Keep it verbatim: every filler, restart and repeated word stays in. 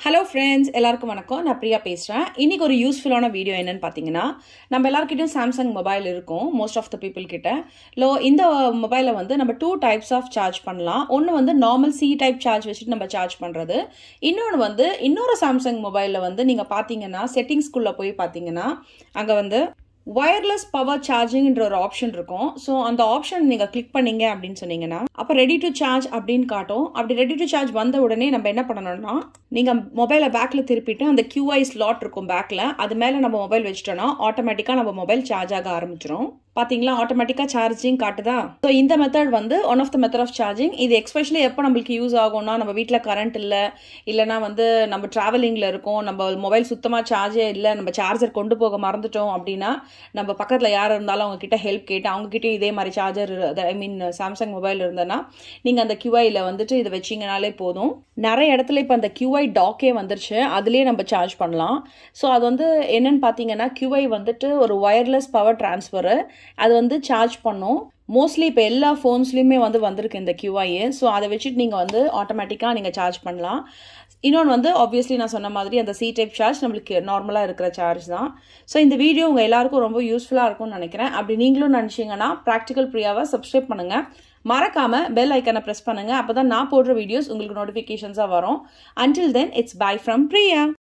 Hello friends, எல்லாருக்கும் வணக்கம். நான் பிரியா பேசுறேன். இன்னைக்கு ஒரு யூஸ்ஃபுல்லான வீடியோ என்னன்னு பாத்தீங்கன்னா, நம்ம எல்லார்கிட்டயும் Samsung மொபைல் இருக்கும். most of the people கிட்ட. லோ இந்த மொபைலை வந்து நம்ம two types of charge பண்ணலாம். ஒன்னு வந்து normal C type charge வச்சிட்டு நம்ம சார்ஜ் பண்றது. இன்னொன்னு வந்து இன்னொரு Samsung மொபைல்ல வந்து நீங்க பாத்தீங்கன்னா செட்டிங்ஸ் குள்ள போய் பாத்தீங்கன்னா அங்க வந்து wireless power charging என்ற ஒரு ஆப்ஷன் இருக்கும். சோ அந்த ஆப்ஷன் நீங்க கிளிக் பண்ணீங்க அப்படினு சொன்னீங்கன்னா அப்ப ready to charge அப்படினு காட்டும். அப்படி ready to charge வந்த உடனே நம்ம என்ன பண்ணனும்னா நீங்க மொபைலை பேக்ல திருப்பிட்டு அந்த Q I ஸ்லாட் இருக்கும் பேக்ல அது மேல நம்ம மொபைல் வெச்சிட்டோம்னா ஆட்டோமேட்டிக்கா நம்ம மொபைல் சார்ஜ் ஆக ஆரம்பிச்சிரும். பாத்தீங்களா ஆட்டோமேட்டிக்கா சார்ஜிங் காட்டுதா. சோ இந்த மெத்தட் வந்து one of the method of charging. இது எஸ்பெஷலி எப்போ நமக்கு யூஸ் ஆகும்னா நம்ம வீட்ல கரண்ட் இல்ல இல்லனா வந்து நம்ம டிராவலிங்ல இருக்கோம் நம்ம மொபைல் சுத்தமா சார்ஜே இல்ல நம்ம சார்ஜர் கொண்டு போக மறந்துட்டோம் அப்படினா நம்ம பக்கத்துல யார் இருந்தாலும் அவங்க கிட்ட ஹெல்ப் கேட்டு அவங்க கிட்ட இதே மாதிரி charger I mean Samsung mobile இருந்தனா நீங்க அந்த Q I ல வந்துட்டு இத வெச்சீங்கனாலே போதும். நிறைய இடத்துல இப்ப அந்த Q I டாக்கே வந்துருச்சு. அதுலயே நம்ம சார்ஜ் பண்ணலாம். சோ அது வந்து என்னன்னு பாத்தீங்கன்னா Q I வந்துட்டு ஒரு வயர்லெஸ் பவர் டிரான்ஸ்ஃபர். அது வந்து சார்ஜ் பண்ணும். மோஸ்ட்லி இப்போ எல்லா ஃபோன்ஸ்லயுமே வந்து வந்திருக்கு இந்த Q I. ஸோ அதை வச்சுட்டு நீங்கள் வந்து ஆட்டோமேட்டிக்காக நீங்கள் சார்ஜ் பண்ணலாம். இன்னொன்று வந்து ஆப்வியஸ்லி நான் சொன்ன மாதிரி அந்த சி டைப் சார்ஜ் நம்மளுக்கு நார்மலாக இருக்கிற சார்ஜ் தான். ஸோ இந்த வீடியோ உங்கள் எல்லாருக்கும் ரொம்ப யூஸ்ஃபுல்லாக இருக்கும்னு நினைக்கிறேன். அப்படி நீங்களும் நினச்சிங்கன்னா ப்ராக்டிக்கல் பிரியாவை சப்ஸ்கிரைப் பண்ணுங்கள். மறக்காம பெல் ஐக்கனை ப்ரெஸ் பண்ணுங்கள். அப்போ தான் நான் போடுற வீடியோஸ் உங்களுக்கு நோட்டிஃபிகேஷன்ஸாக வரும். Until then it's bye from Priya.